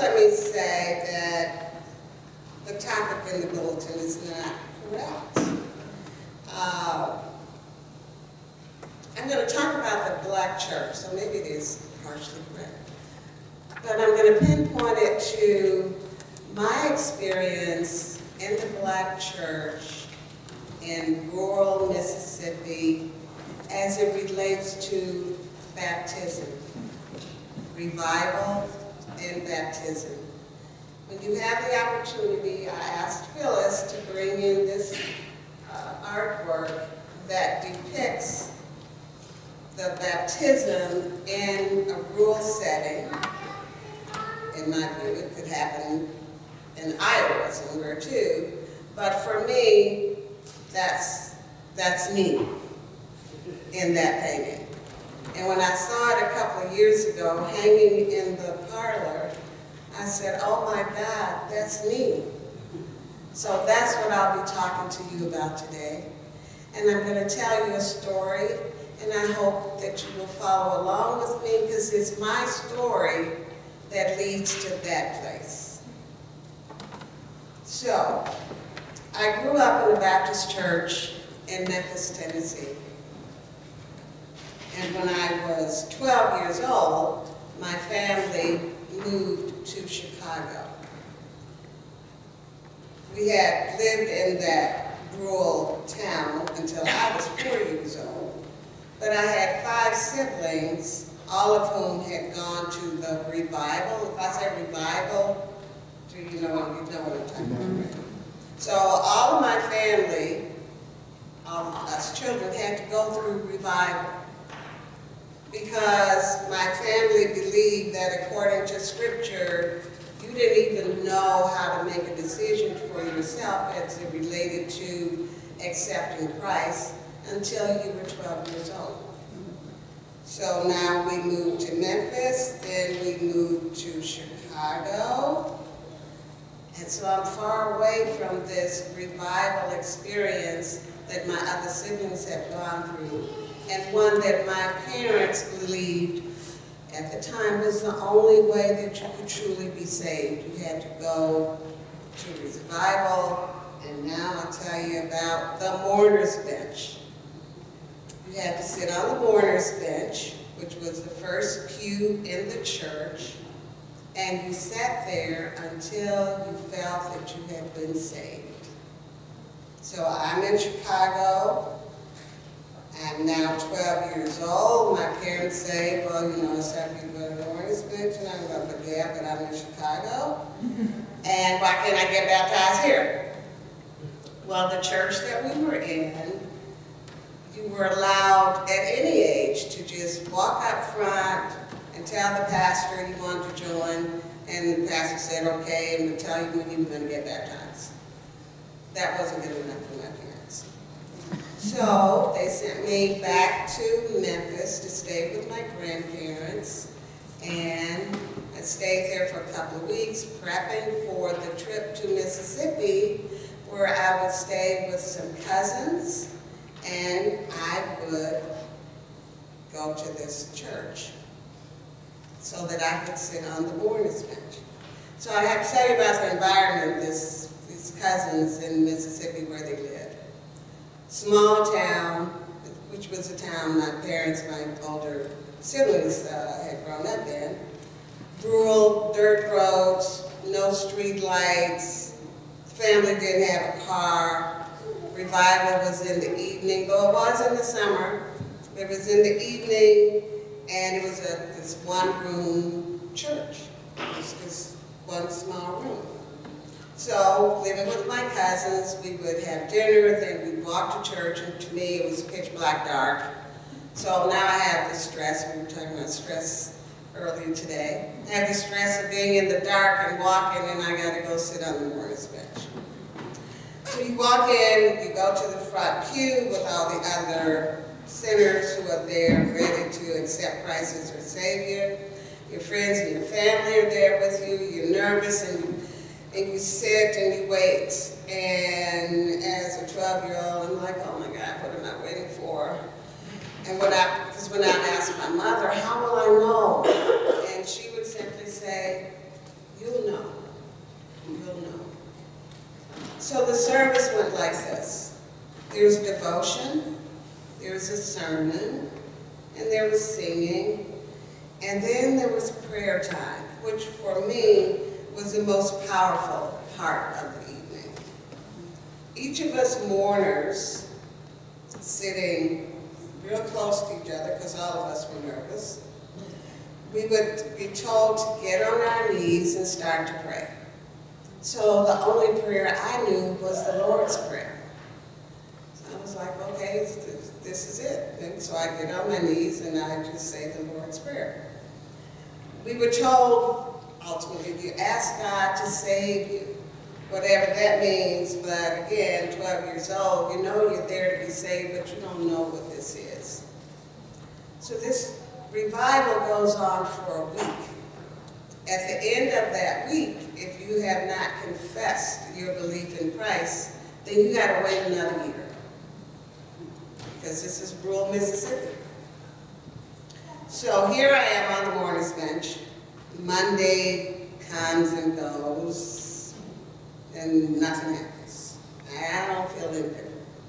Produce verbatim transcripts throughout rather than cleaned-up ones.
let me say that the topic in the bulletin is not correct. Uh, I'm going to talk about the black church, so maybe it is partially correct. But I'm going to pinpoint it to my experience in the black church in rural Mississippi as it relates to baptism, revival, and baptism. When you have the opportunity, I asked Phyllis to bring in this uh, artwork that depicts the baptism in a rural setting. In my view, it could happen in Iowa somewhere too, but for me, that's, that's me in that painting. And when I saw it a couple of years ago hanging in the parlor, I said, oh my God, that's me. So that's what I'll be talking to you about today. And I'm going to tell you a story, and I hope that you will follow along with me, because it's my story that leads to that place. So, I grew up in a Baptist church in Memphis, Tennessee. And when I was twelve years old, my family moved to Chicago. We had lived in that rural town until I was four years old. But I had five siblings, all of whom had gone to the revival. If I say revival, do you know, you know what I'm talking about, right? So all of my family, all of us children, had to go through revival, because my family believed that according to Scripture, you didn't even know how to make a decision for yourself as it related to accepting Christ until you were twelve years old. So now we moved to Memphis, then we moved to Chicago, and so I'm far away from this revival experience that my other siblings have gone through, and one that my parents believed at the time was the only way that you could truly be saved. You had to go to revival, and now I'll tell you about the mourner's bench. You had to sit on the mourner's bench, which was the first pew in the church, and you sat there until you felt that you had been saved. So I'm in Chicago. I'm now twelve years old. My parents say, well, you know, it's time for you to go to the mourner's bench, and I'm like, but yeah, but I'm in Chicago. And why can't I get baptized here? Well, the church that we were in, you were allowed at any age to just walk up front and tell the pastor you wanted to join, and the pastor said, okay, and would tell you when you were going to get baptized. That wasn't good enough for my parents. So they sent me back to Memphis to stay with my grandparents, and I stayed there for a couple of weeks prepping for the trip to Mississippi, where I would stay with some cousins, and I would go to this church so that I could sit on the mourner's bench. So I have to tell you about the environment, this, these cousins in Mississippi where they lived. Small town, which was a town my parents, my older siblings uh, had grown up in. Rural, dirt roads, no street lights. Family didn't have a car. Revival was in the evening, though it was in the summer. It was in the evening, and it was a, this one-room church. It was just one small room. So, living with my cousins, we would have dinner, then we'd walk to church, and to me it was pitch black dark. So now I have the stress, we were talking about stress earlier today. I have the stress of being in the dark and walking, and I gotta go sit on the mourner's bench. So you walk in, you go to the front pew with all the other sinners who are there ready to accept Christ as their Savior. Your friends and your family are there with you, you're nervous, and you And you sit and you wait, and as a twelve-year-old, I'm like, oh my God, what am I waiting for? And when I, because when I asked my mother, how will I know? And she would simply say, you'll know. You'll know. So the service went like this. There's devotion, there's a sermon, and there was singing, and then there was prayer time, which for me was the most powerful part of the evening. Each of us mourners, sitting real close to each other, because all of us were nervous, we would be told to get on our knees and start to pray. So the only prayer I knew was the Lord's Prayer. So I was like, okay, this is it. And so I get on my knees and I just say the Lord's Prayer. We were told, ultimately, you ask God to save you, whatever that means, but again, twelve years old, you know you're there to be saved, but you don't know what this is. So this revival goes on for a week. At the end of that week, if you have not confessed your belief in Christ, then you got to wait another year. Because this is rural Mississippi. So here I am on the mourner's bench. Monday comes and goes, and nothing happens. I don't feel anything.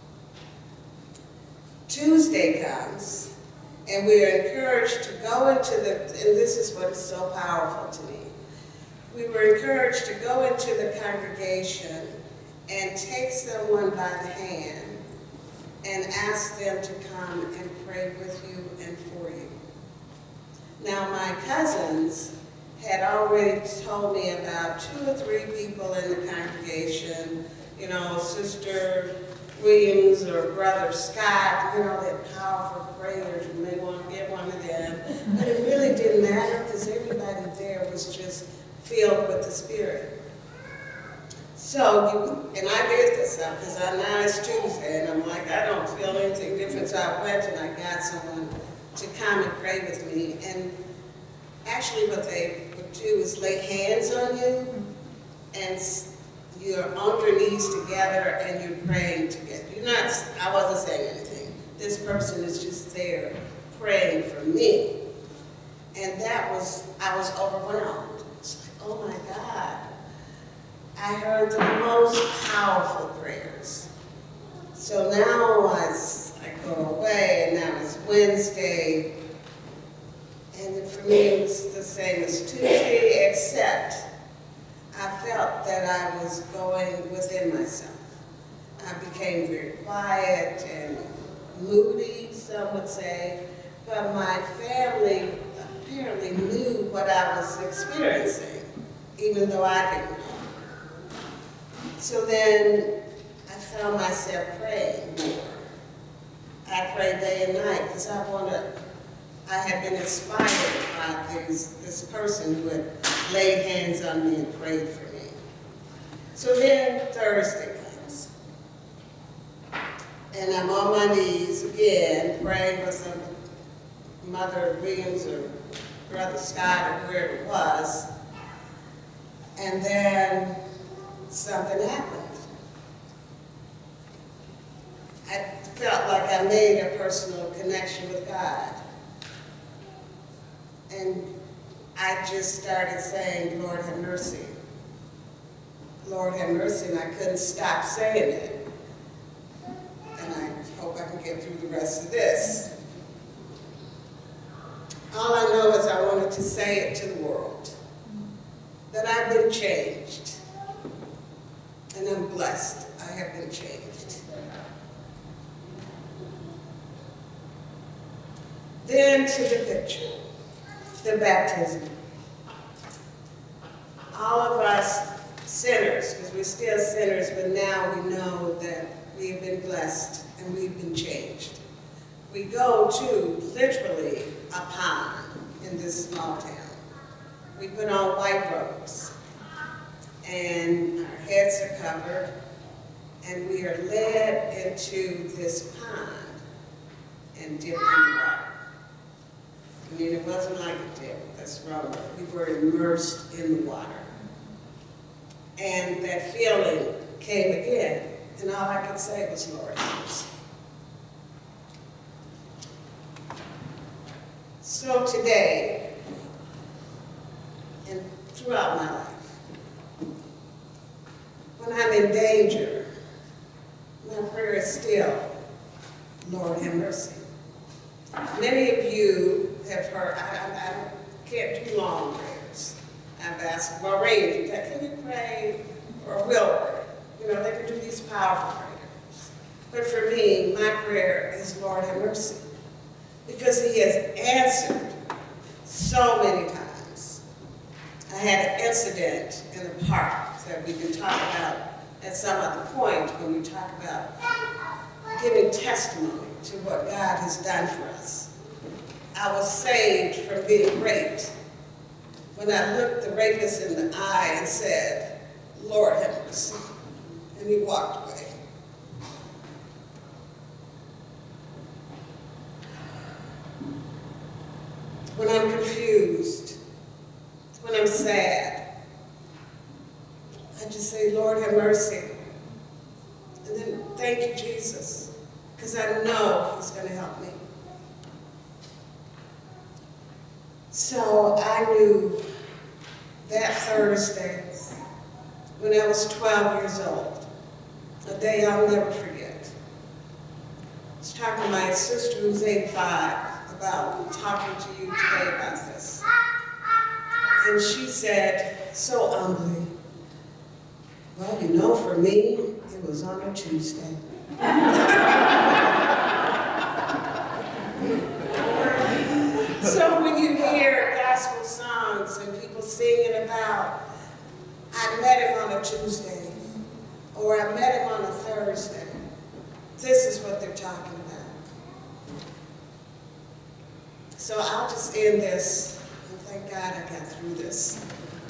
Tuesday comes, and we are encouraged to go into the, and this is what is so powerful to me. We were encouraged to go into the congregation and take someone by the hand and ask them to come and pray with you and for you. Now, my cousins had already told me about two or three people in the congregation, you know, Sister Williams or Brother Scott, you know, that powerful prayers, you may want to get one of them. But it really didn't matter because everybody there was just filled with the Spirit. So, you, and I did this up because I now it's Tuesday and I'm like, I don't feel anything different. So I went and I got someone to come and pray with me. And actually what they would do is lay hands on you and you're on your knees together and you're praying together. You're not, I wasn't saying anything. This person is just there praying for me. And that was, I was overwhelmed. It's like, oh my God. I heard the most powerful prayers. So now I, I go away, and now it's Wednesday, and for me it was the same as Tuesday, except I felt that I was going within myself. I became very quiet and moody, some would say, but my family apparently knew what I was experiencing, even though I didn't know. So then I found myself praying more. I prayed day and night because I wanted, I had been inspired by these, this person who had laid hands on me and prayed for me. So then Thursday comes. And I'm on my knees again, praying with some Mother Williams or Brother Scott or whoever it was. And then something happened. I felt like I made a personal connection with God. And I just started saying, Lord have mercy. Lord have mercy, and I couldn't stop saying it. And I hope I can get through the rest of this. All I know is I wanted to say it to the world, that I've been changed. And I'm blessed. I have been changed. Then to the picture, the baptism. All of us sinners, because we're still sinners, but now we know that we have been blessed and we've been changed. We go to literally a pond in this small town. We put on white robes. And our heads are covered, and we are led into this pond and dipped in the water. I mean, it wasn't like a dip, that's wrong. We were immersed in the water. And that feeling came again, and all I could say was, Lord, mercy. So today, and throughout my life, when I'm in danger, my prayer is still, Lord, have mercy. Many of you have heard, I, I, I can't do long prayers. I've asked Maureen, can you pray? Or Wilbert. You know, they can do these powerful prayers. But for me, my prayer is, Lord, have mercy. Because he has answered so many times. I had an incident in the park that we can talk about at some other point when we talk about giving testimony to what God has done for us. I was saved from being raped when I looked the rapist in the eye and said, Lord have mercy, and he walked away. When I'm confused, when I'm sad, I just say, Lord have mercy, and then thank you, Jesus, because I know he's going to help me. So I knew that Thursday, when I was twelve years old, a day I'll never forget. I was talking to my sister who's eighty-five about talking to you today about this. And she said, so humbly, well, you know, for me, it was on a Tuesday. So when you hear gospel songs and people singing about, I met him on a Tuesday, or I met him on a Thursday, this is what they're talking about. So I'll just end this, and thank God I got through this,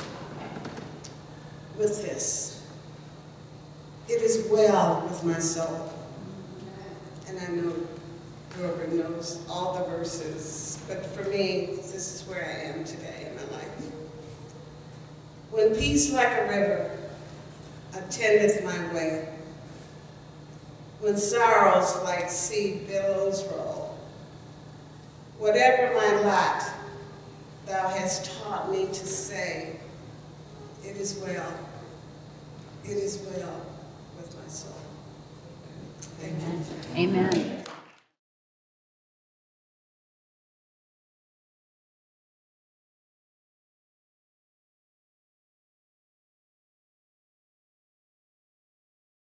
with this. It is well with my soul. And I know Wilbert knows all the verses, but for me, this is where I am today in my life. When peace like a river attendeth my way, when sorrows like sea billows roll, whatever my lot, thou hast taught me to say, it is well, it is well with my soul. Thank you. Amen.